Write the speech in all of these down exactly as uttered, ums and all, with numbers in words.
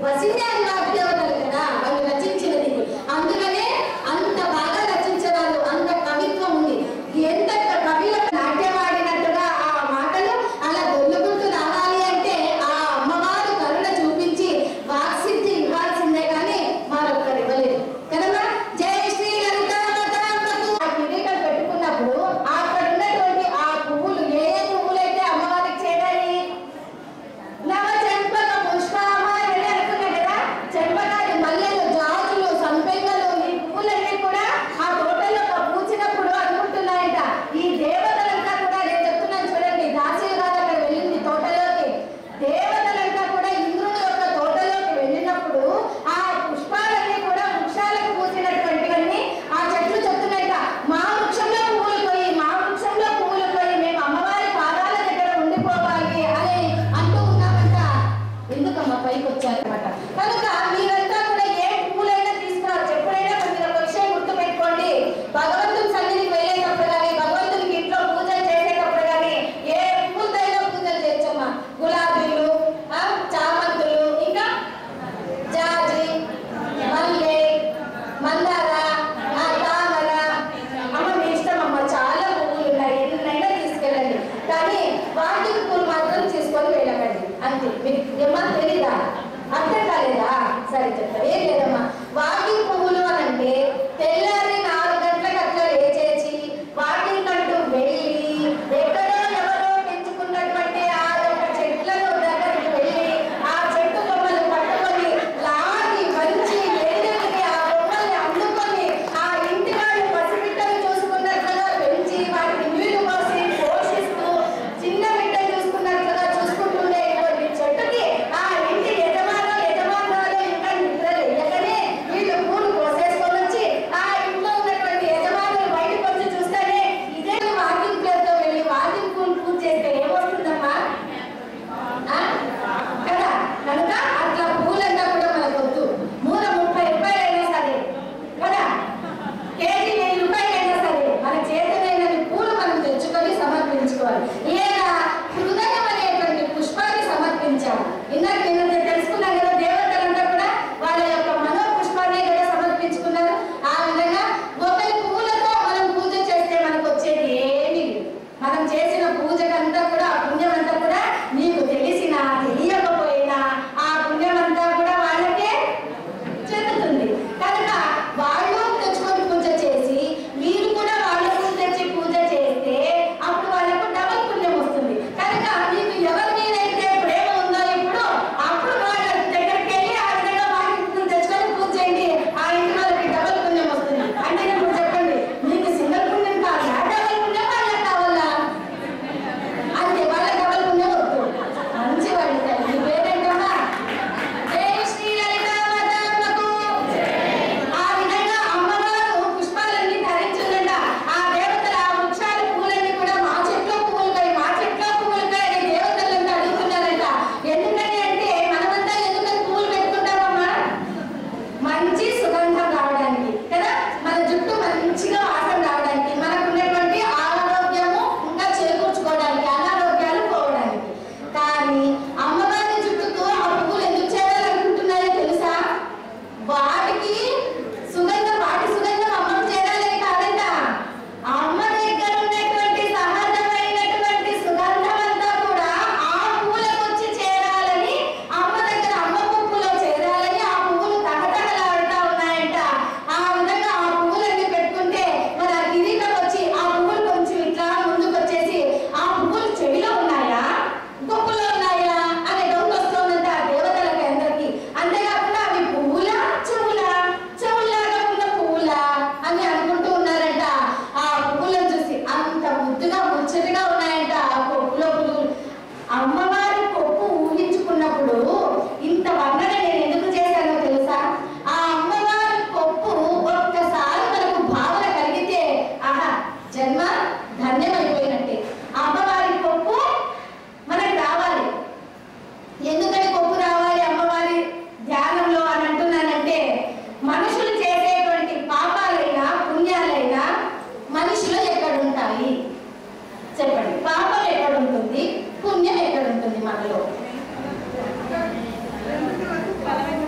వసిందే అని వాగ్దేవతలు కదా వాళ్ళు రచించినది. అందుకనే అంత బాగా రచించరాదు, అంత కవిత్వం ఉంది. ఎంత కవిలకు నాట్యం ఆడినట్టుగా ఆ మాటలు అలా దొల్లుకుంటూ రావాలి అంటే ఆ అమ్మవారు కరుణ చూపించి వాక్సిద్ధి ఇవ్వాల్సిందే కానీ మరొకరు ఇవ్వలేదు కదమ్మా. జై శ్రీ లలితా మాతాంబకు. ఆ కిరీటం పెట్టుకున్నప్పుడు అక్కడ ఉన్నటువంటి ఆ పువ్వులు ఏ ఏ పువ్వులైతే అమ్మవారికి చేరాయి, నవ చెంపక పుష్పామాలని అనుకున్నాడు కదా. చెంపకాయలు, మల్లెలు, జాజులు, సంపెంగలు, ఈ పువ్వులన్నీ కూడా ఆ తోటలో పూచినప్పుడు అనుకుంటున్నాయంట ఈ దేవతలంతా కూడా. నేను చెప్తున్నాను చూడండి, దాసీలు గారు అక్కడ వెళ్ళింది తోటలోకి. దేవతలంతా కూడా ఇంద్రుని యొక్క తోటలోకి వెళ్ళినప్పుడు ఆ పుష్పాలన్నీ కూడా వృక్షాలకు పూసినటువంటివన్నీ ఆ చెట్లు చెప్తున్నాయిట, మా వృక్షంలో పువ్వులు పోయి, మా వృక్షంలో పువ్వులు పోయి మేము అమ్మవారి పాదాల దగ్గర ఉండిపోవాలి అని అంటూ ఉన్నామంట. ఎందుకమ్మా పైకి వచ్చారన్నమాట. కనుక మీరంతా కూడా ఏ పువ్వులైనా తీసుకురావచ్చు. ఎప్పుడైనా మీరు ఒక విషయం గుర్తు పెట్టుకోండి, భగవంతుని సన్నిధికి వెళ్ళేటప్పుడు కానీ, భగవంతునికి ఇంట్లో పూజలు చేసేటప్పుడు కానీ ఏ పువ్వులైనా పూజలు చేయొచ్చమ్మా. గులాబీలు, ఆ, చామంతులు, ఇంకా జాజి, మల్లె, మందార, ఆ, తామర, అమ్మ మీ ఇష్టం అమ్మ, చాలా పువ్వులు ఉన్నాయి, ఎన్నైనా తీసుకెళ్ళండి. కానీ వాటికి పూలు మాత్రం తీసుకొని వెళ్ళకండి అంతే. మీకు ఏమన్నా తెలీదా? అర్థం కాలేదా? సరే చెప్తారు. ఏం లేదమ్మా, వాటి పువ్వులు అని అంటే తెల్లారి నాలుగు గంటలకు అట్లా లేచేసి వాటికంటూ వెళ్ళి ఎక్కడో ఎవరో పెంచుకున్నటువంటి ఆ యొక్క చెట్లను దగ్గరికి వెళ్ళి ఆ చెట్టు కొమ్మలు పట్టుకొని లాగి మంచి ఏదైతే ఆ కొమ్మల్ని అందుకొని ఆ ఇంటి వాళ్ళు పసిబిడ్డలు చూసుకున్నట్లుగా పెంచి వాటికి నీళ్లు పోసి పోషిస్తూ చిన్న బిడ్డ చూసుకున్నట్లుగా చూసుకుంటుండేటువంటి చెట్టుకి ఆ ఇంటి యజమానులు యజమానులు ఇంకా నిద్ర లేకనే వీళ్ళు పూలు పోసేసుకొని వచ్చి ఆ ఇంట్లో ఉన్నటువంటి యజమానులు బయటకు వచ్చి చూస్తేనే ఇదే వాకింగ్ ప్లేస్లో వెళ్ళి వాకింగ్ పూలు పూజ చేస్తే ఏమొస్తుందమ్మా కదా. కనుక అట్లా పూలంతా కూడా మనకు వద్దు. మూల ముప్పై రూపాయలు అయినా సరే కదా, కేజీ వెయ్యి రూపాయలు అయినా సరే మన చేతనైనది పూలు మనం తెచ్చుకొని సమర్పించుకోవాలి. లేదా హృదయం అనేటువంటి పుష్పాన్ని సమర్పించాలి. ఇందాక నేను తెలుసుకున్నాను కదా, దేవతలంతా కూడా వాళ్ళ యొక్క మనో పుష్పాన్ని కూడా సమర్పించుకున్నారు. ఆ విధంగా ఒకరి పువ్వులతో మనం పూజ చేస్తే మనకు వచ్చేది ఏమీ లేదు. మనం చేసిన పూజకంతా కూడా ఆ పుణ్యం అంతా కూడా నీకు తెలిసినా తెలియకపోయినా ఆ పుణ్యం అంతా కూడా వాళ్ళకే చెందుతుంది. కనుక వాళ్ళు తెచ్చుకొని పూజ చేసి మీరు కూడా వాళ్ళకు తెచ్చి పూజ చేస్తే అప్పుడు వాళ్ళకు డబల్ పుణ్యం వస్తుంది. కనుక మీకు ఎవరి మీదైతే ప్రేమ ఉందో ఇప్పుడు అప్పుడు వాళ్ళ దగ్గరికి వెళ్ళి ఆ విధంగా వాటికి పూజ తెచ్చుకొని పూజ చేయండి. ఆ ఇంటి వాళ్ళకి డబల్ పుణ్యం వస్తుంది. అంటే ఇప్పుడు చెప్పండి, మీకు సింగల్ పుణ్యం కావాలా, డబల్ పుణ్యం వాళ్ళకి కావాలా? అంతే, వాళ్ళ డబల్ పుణ్యం వద్దు. మంచి వాళ్ళు మీ పేరేంటమ్మా? జై శ్రీ లలితా మాతాంబకు. ఆ విధంగా అమ్మవారు పుష్పాలన్నీ ధరించుందంట. ఆ దేవతలు ఆ వృక్షాల పూలన్నీ కూడా మా చెట్లో పువ్వులపై మా చెట్లో పువ్వులపై అని దేవతలంతా అడుగుతున్నారంట. ఎందుకని అంటే మనమంతా ఎందుకని పువ్వులు పెట్టుకుంటామమ్మా? మంచి సుగంధం రావడానికి కదా, మన జుట్టు మంచిగా వాసన రావడానికి, మనకు ఉన్నటువంటి ఆరోగ్యము ఇంకా చేకూర్చుకోవడానికి, అనారోగ్యాలు పోవడానికి. కానీ అమ్మవారి జుట్టుతో ఆ పువ్వులు ఎందుకు చేరాలనుకుంటున్నాయో తెలుసా? వాటికి సుగంధం, వాటి సుగంధం అమ్మకు చేరాలని కాదంట. అమ్మ దగ్గర ఉన్నటువంటి సహజమైనటువంటి సుగంధం అంతా కూడా ఆ పువ్వులకు వచ్చి చేరాలని, అమ్మ దగ్గర అమ్మ పువ్వులో చేరాలని ఆ పువ్వులు తహతహలాడుతూ ఉన్నాయంట. ఆ విధంగా ఆ పువ్వులన్నీ పెట్టుకుంటే మరి ఆ కిరీటం వచ్చి ఆ పువ్వులు కొంచెం ఇట్లా ముందుకు వచ్చేసి ఆ పువ్వులు చెవిలో ఉన్నాయా గొప్పలో ఉన్నాయా అనే డౌట్ వస్తుందంట దేవతలకి అందరికీ. అంతేకాకుండా అవి పువ్వులా చెవులా, చెవులాగా ఉన్న పువ్వులా అని అనుకుంటూ ఉన్నారంట. ఆ పువ్వులను చూసి అంత ముద్దుగా ముచ్చటగా ఉన్నాయంట ఆ కొప్పులో పువ్వులు. అమ్మవారి కొప్పు ఊహించుకున్నప్పుడు ఇంత వర్ణన నేను ఎందుకు చేశానో తెలుసా? ఆ అమ్మవారి కొప్పు ఒక్కసారి మనకు భావన కలిగితే ఆహా జన్మ ధన్యమైపోయినట్టే. అమ్మవారి కొప్పు మనకు రావాలి. ఎందుకని కొప్పు రావాలి అమ్మవారి ధ్యానంలో అని అంటున్నానంటే, మనుషులు చేసేటువంటి పాపాలైనా పుణ్యాలైనా మనిషిలో ఎక్కడ ఉంటాయి చెప్పండి? పాపం ఎక్కడ ఉంటుంది, పుణ్యం ఎక్కడ ఉంటుంది మనలో?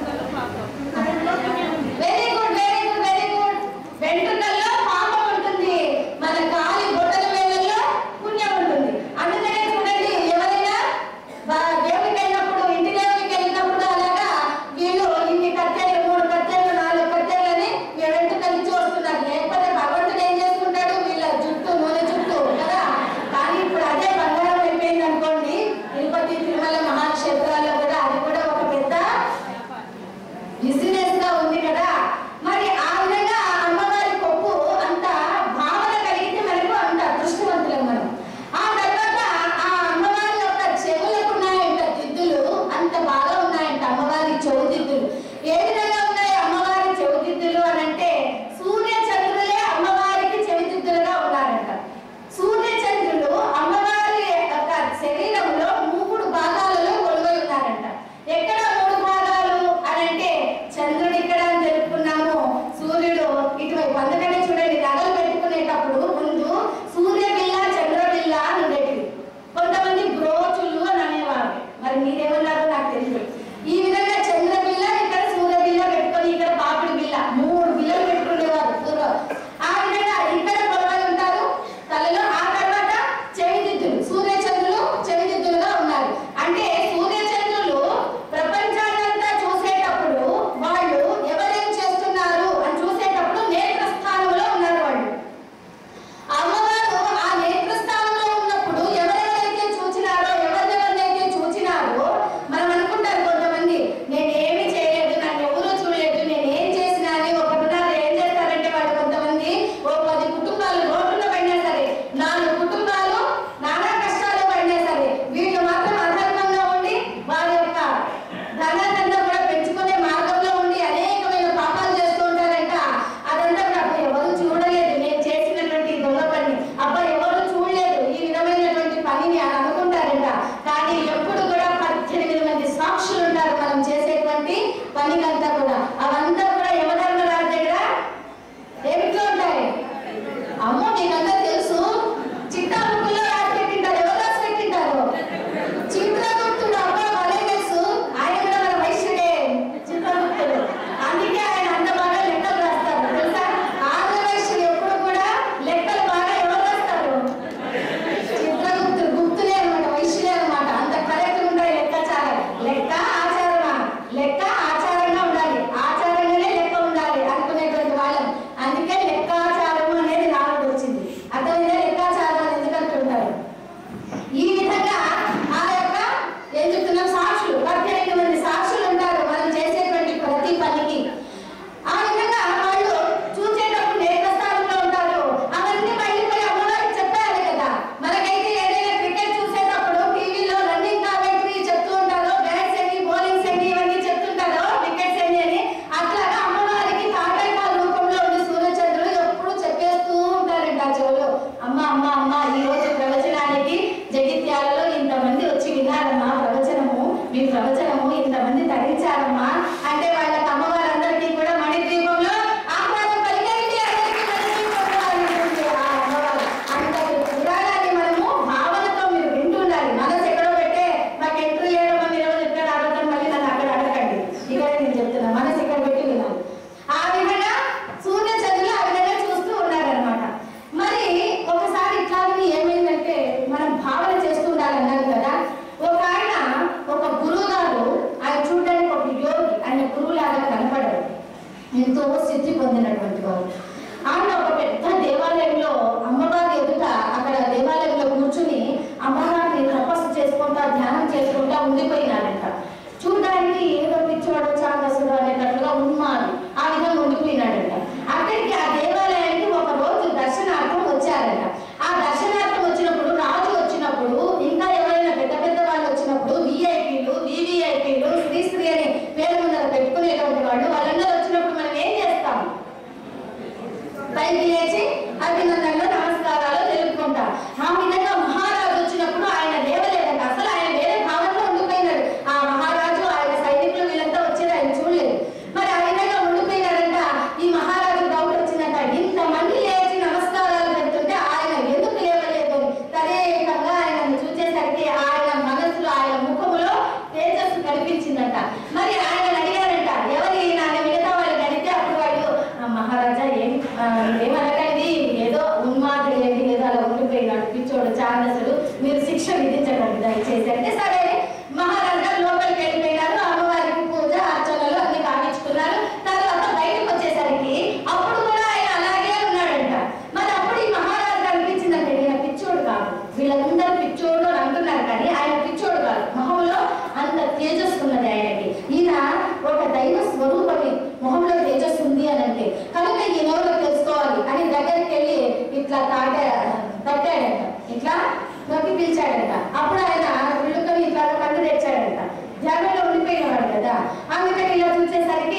పిచ్చోడు ఛాందసుడు, మీరు శిక్ష విధించకండి దయచేసి అంటే సరే మహారాజు గారు లోపలికి వెళ్ళిపోయినారు. అమ్మవారికి పూజ అర్చనలు అన్ని కావించుకున్నారు. తర్వాత బయటకు వచ్చేసరికి అప్పుడు కూడా ఆయన అలాగే ఉన్నాడంట. మరి అప్పుడు ఈ మహారాజు గారు అనిపించిందంటే ఈయన పిచ్చోడు కాదు, వీళ్ళందరూ పిచ్చోడు అని అంటున్నారు కానీ ఆయన పిచ్చోడు కాదు, మొహంలో అంత తేజస్సు ఉన్నది ఆయనకి. ఈయన ఒక దైవ స్వరూపమే, మొహంలో తేజస్సు ఉంది అని అంటే కనుక ఈయన ఎవరో తెలుసుకోవాలి అని దగ్గరికి వెళ్ళి ఇట్లా తాట తట్టాడంట, ఇట్లా నొక్కి పిలిచాడంట. అప్పుడు ఆయన విళ్ళుకొని ఇట్లా కన్ను తెచ్చాడంట. ధ్యానంలో ఉండిపోయినవాడు కదా, అందుకని ఇలా చూసేసరికి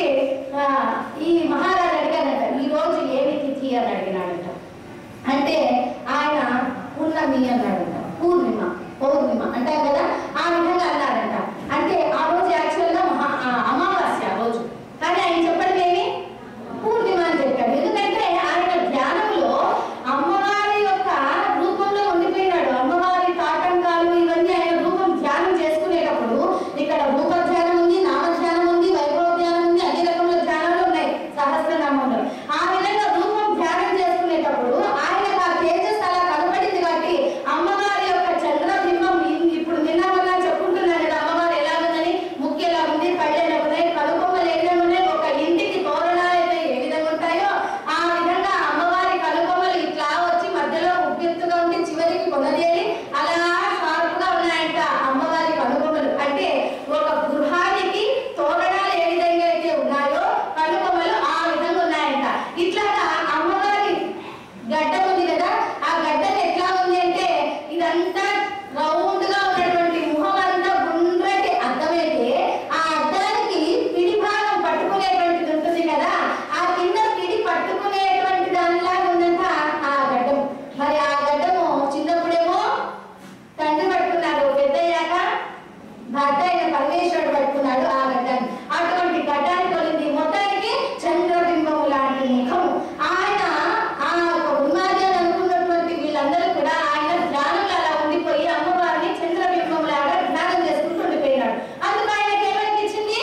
ఈ మహారాజు అడిగాడంట, ఈ రోజు ఏమి తిథి అని అడిగినాడంట. అంటే ఆయన పూర్ణమి అన్నాడంట, పూర్ణిమ పౌర్ణిమ అంటారు కదా, ఆ విధంగా అన్నాడంట. అంటే ఆ రోజు యాక్చువల్గా మహా అమావాస్య రోజు, కానీ ఆయన చెప్పడం ఏమి పూర్ణిమ అని చెప్పాడు. ఎందుకంటే ఆయన ధ్యానంలో అమ్మవారి యొక్క రూపంలో ఉండిపోయినాడు. అమ్మవారి తాటంకాలు ఇవన్నీ ఆయన రూపం ధ్యానం చేసుకునేటప్పుడు ఇక్కడ రూప ధ్యానం ఉంది, నామ ధ్యానం ఉంది, వైభవ ధ్యానం ఉంది, అన్ని రకముల ధ్యానాలు ఉన్నాయి సహస్రనామంలో. ఆ విధంగా రూపం ధ్యానం చేసుకునేటప్పుడు ఆయనకు ఆ తేజస్ అలా కనపడింది కాబట్టి అమ్మవారి యొక్క చంద్రబింబం ఇప్పుడు నిన్న మొన్న చెప్పుకుంటున్నాను కదా, అమ్మవారు ఎలా ఉందని, ముక్కు ఎలా ఉంది, కళ్ళు ఎలా ఉన్నాయి, కనుకొమ్మలు ఎలా ఉన్నాయి, ఒక ఇంటికి తోరణాలు అయితే ఏ విధంగా ఉంటాయో ఆ విధంగా అమ్మవారి కనుకొమ్మలు ఇట్లా వచ్చి మధ్యలో ఉబ్బెత్తుగా ఉండి చివరికి కొనదేరి అలా షార్పుగా ఉన్నాయంట అమ్మవారి కనుకొమ్మలు. అంటే ఒక గృహానికి తోరణాలు ఏ విధంగా అయితే ఉన్నాయో కనుకొమ్మలు ఆ విధంగా ఉన్నాయంట. ఇట్లాగా అమ్మవారి గడ్డ ఉంది కదా, ఆ గడ్డలు ఎట్లా ఉంది అంటే ఇదంతా రౌండ్ గా ఉన్నటువంటి ముఖం అంతా గుండ్రటి అద్దమైతే ఆ అద్దానికి పిడి భాగం పట్టుకునేటువంటిది ఉంటుంది కదా, ఆ కింద పిడి పట్టుకునేటువంటి దానిలాగా ఉందంట ఆ గడ్డం. మరి ఆ గడ్డము చిన్నప్పుడేమో తండ్రి పట్టుకున్నాడు, పెద్దయ్యాక భర్త అయిన పరమేశ్వరుడు పట్టుకున్నాడు ఆ గడ్డాన్ని. అటువంటి గడ్డాన్ని తొలింది. మొత్తానికి చంద్రబింబము లాంటి ముఖము. ఆయన ఆ ఉన్మాది అని అనుకున్నటువంటి వీళ్ళందరూ కూడా ఆయన ధ్యానంలో అలా ఉండిపోయి అమ్మవారిని చంద్రబింబం లాగా ధ్యానం చేసుకుంటూ ఉండిపోయినాడు. అందుకు ఆయనకి ఏమనిపించింది,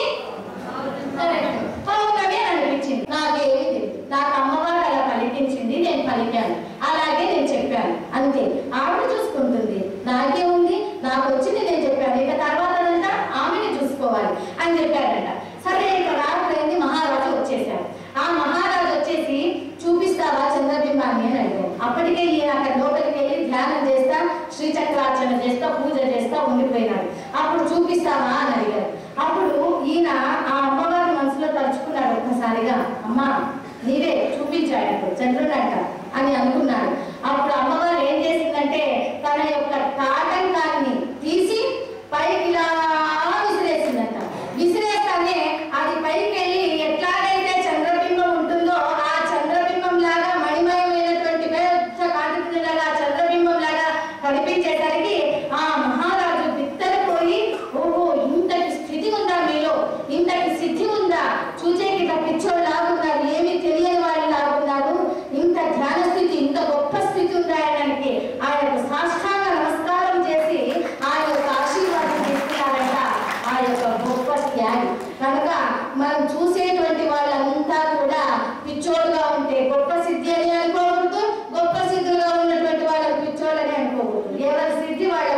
పౌర్ణమి అని అనిపించింది. నాకేమీ తెలియదు, నాకు అమ్మవారు అలా పలికించింది, నేను పలికాను, అలాగే నేను చెప్పాను అంతే. ఆవిడ చూసుకుంటుంది, నాకే ఉంది, నాకు వచ్చింది నేను చెప్పాను, ఇక తర్వాత ఆమెని చూసుకోవాలి అని చెప్పాడంట. సరే ఇక రాత్రి మహారాజు వచ్చేసాడు. ఆ మహారాజు వచ్చేసి చూపిస్తావా చంద్రబింబాన్ని అని అడిగాడు. అప్పటికే ఈయన అక్కడ లోపలికి వెళ్ళి ధ్యానం చేస్తా, శ్రీచక్రార్చన చేస్తా, పూజ చేస్తా ఉండిపోయినాడు. అప్పుడు చూపిస్తావా అని అడిగాడు. అప్పుడు ఈయన ఆ అమ్మవారి మనసులో తలుచుకున్నాడు ఒక్కసారిగా, అమ్మా నీవే చూపించాడు చంద్రుడంట అని అనుకున్నాడు. అప్పుడు అమ్మవారు ఏం చేసిందంటే తన యొక్క తాటంకాన్ని తీసి పైకి ఇలా విసిరేసిందంట. విసిరేస్తానే అది పైకి వెళ్ళి ఎట్లాగైతే చంద్రబింబం ఉంటుందో ఆ చంద్రబింబం లాగా మణిమయమైనటువంటి పెద్ద కాంతిలాగా చంద్రబింబం లాగా కనిపించేసరికి ఆ మహారాజు బిత్తరపోయి, ఓహో ఇంతటి స్థితి ఉందా మీలో, ఇంతటి సిద్ధి ఉందా, చూచేకి పిచ్చోడు లాగున్నారు, ఏమి తెలియని వాళ్ళు లాగున్నారు, ఇంత ధ్యాన స్థితి, ఇంత గొప్ప స్థితి ఉందా ఆయనకి. ఆయనకు సాష్టాంగ నమస్కారం చేసి ఆయన యొక్క ఆశీర్వాదం తీసుకున్నారంట ఆ యొక్క గొప్ప త్యాగి. కనుక మనం చూసేటువంటి వాళ్ళంతా కూడా పిచ్చోడుగా ఉంటే గొప్ప సిద్ధి అని అనుకోకూడదు, గొప్ప సిద్ధులుగా ఉన్నటువంటి వాళ్ళకి పిచ్చోళ్ళని అనుకోకూడదు. ఎవరి సిద్ధి వాళ్ళ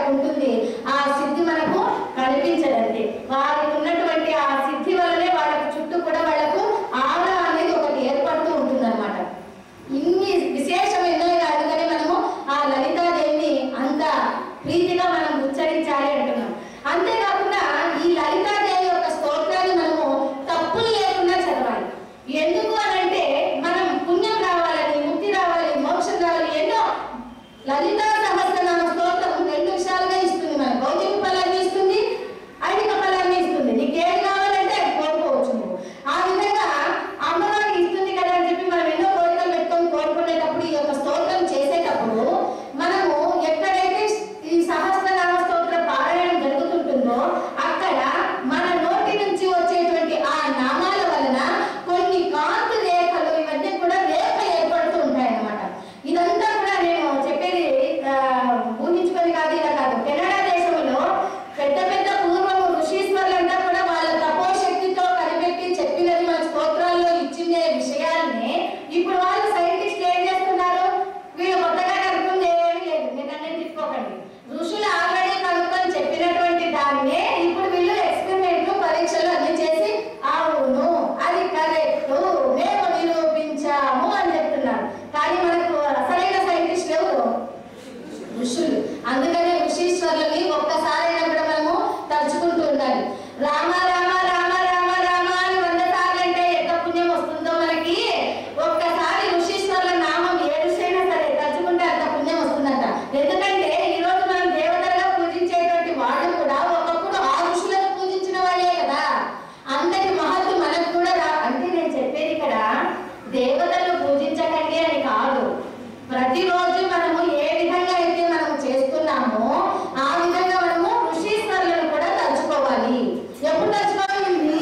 అందుకనే ఋషీశ్వరులని ఒక్కసారైనా కూడా మనము తలుచుకుంటూ ఉండాలి. రామ రామ రామ రామ రామ అని వంద సార్లు అంటే ఎంత పుణ్యం వస్తుందో మనకి. ఒక్కసారి ఋషీశ్వరుల నామం ఏడుసైనా సరే తలుచుకుంటే అంత పుణ్యం వస్తుందంట. ఎందుకంటే ఈ రోజు మనం దేవతలుగా పూజించేటువంటి వాళ్ళు కూడా ఒకప్పుడు ఆ ఋషులను పూజించిన వాళ్ళే కదా. అంతటి మహత్తు మనకు కూడా రా. అంటే నేను చెప్పేది ఇక్కడ దేవతలు పూజించకండి అని కాదు. ప్రతిరోజు మనము ఏ విధంగా అయితే మనం చేస్తున్నామో ఆ విధంగా మనము ఋషీశ్వరులను కూడా తలుచుకోవాలి. ఎప్పుడు తలుచుకోవాలి?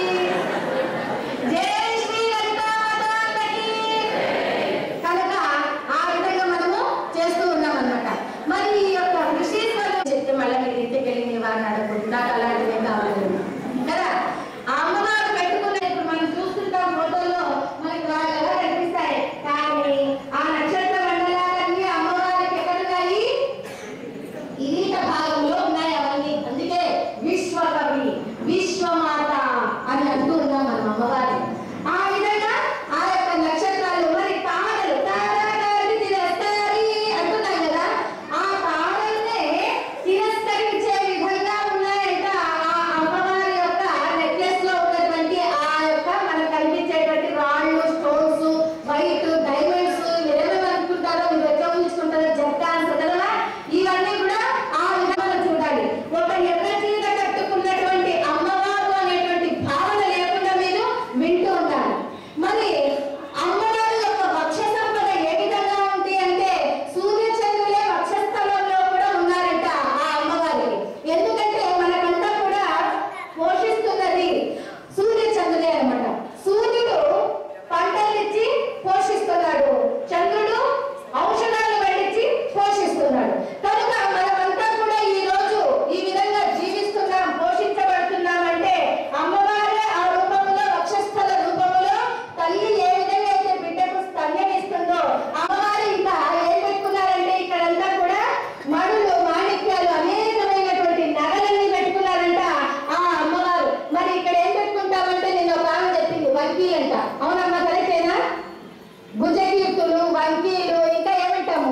జై శ్రీ లలితామాతకి. కనుక ఆ విధంగా మనము చేస్తూ ఉన్నాం అన్నమాట. మరి ఈ యొక్క ఋషీశ్వరులు చెప్తే మళ్ళీ మీరు ఇంటికి వెళ్ళి నీ వారిని అడగకూడదు, నాకు అలాంటివే కావాలి కదా. ఆ అమ్మవారు పెట్టుకున్న ఇప్పుడు మనం చూస్తుంటాం ఫోటోలో మనకి వాళ్ళు ఎలా కనిపిస్తాయి. కానీ ఆ నక్షత్ర మండలాలన్నీ అమ్మవారికి ఎక్కడున్నాయి? ఇరీట భాగంలో ఉన్నాయి అవన్నీ. అందుకే విశ్వకవి విశ్వమాత అని అంటూ ఉన్నాం మనం అమ్మవారి. ఆ విధంగా ఆ యొక్క నక్షత్రాలు మరి తారలు తారాగారి తిరస్కారి అంటున్నాం కదా. ఆ తారల్నే తిరస్కరించే విధంగా ఉన్నాయంట ఆ అమ్మవారి యొక్క నెక్లెస్ లో ఉన్నటువంటి ఆ యొక్క మనకు కనిపించేటువంటి రాళ్ళు, స్టోన్స్, వైట్ డైమండ్స్ ఏమేమి అనుకుంటారో మీరు ఎట్లా ఊహించుకుంటారో జర్కాన్స్ కదా. ఇవన్నీ కూడా ఆ విధంగా చూడాలి. ఒక ఎర్ర చీర కట్టుకున్నటువంటి అమ్మవారు అనేటువంటి భావన లేకుండా మీరు వింటూ ఉండాలి. మరి అమ్మవారి యొక్క వక్ష సంపద ఏ విధంగా ఉంది అంటే సూర్యచంద్రులే వక్షస్థలంలో కూడా ఉన్నారంట ఆ అమ్మవారికి. ఎందుకంటే మనకంతా కూడా పోషిస్తున్నది సూర్యచంద్రులే అన్నమాట. సూర్యుడు పంటలిచ్చి పోషిస్తున్నాడు, చంద్రుడు ఔషధాలు పండించి పోషిస్తున్నాడు. కనుక మనమంతా కూడా ఈ రోజు ఈ విధంగా జీవిస్తున్నాం, పోషించబడుతున్నామంటే అమ్మవారే ఆ రూపంలో వక్షస్థల రూపంలో తల్లి ఏ విధంగా అయితే బిడ్డకు స్తన్యం ఇస్తుందో అమ్మవారు ఇంకా ఏం పెట్టుకున్నారంటే ఇక్కడంతా కూడా మణులు, మాణిక్యాలు, అనేకమైనటువంటి నగలన్నీ పెట్టుకున్నారంట ఆ అమ్మవారు. మరి ఇక్కడ ఏం పెట్టుకుంటామంటే నేను ఒక ఆమె చెప్పింది వంకీలు అంట. అవునమ్మా, కరెక్టేనా? భుజకీర్తులు, వంకీలు, ఇంకా ఏమంటాము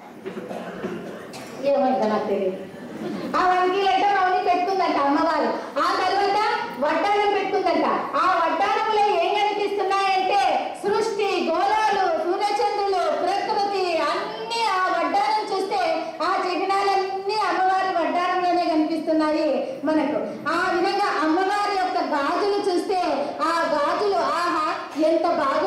ఏమంటా నాకు తెలియదు. ఆ వంకీలు అంటే అవన్నీ పెట్టుకుందంట అమ్మవారు. ఆ తర్వాత వడ్డానం పెట్టుకుందంట. ఆ వడ్డానంలో ఏం కనిపిస్తున్నాయంటే సృష్టి, గోళాలు, సూర్యచంద్రులు, ప్రకృతి అన్ని ఆ వడ్డానం చూస్తే ఆ చిహ్నాలన్నీ అమ్మవారి వడ్డానంలోనే కనిపిస్తున్నాయి మనకు. ఆ విధంగా అమ్మవారి యొక్క గాజులు చూస్తే ఆ గాజులు ఆహా ఎంత బాగా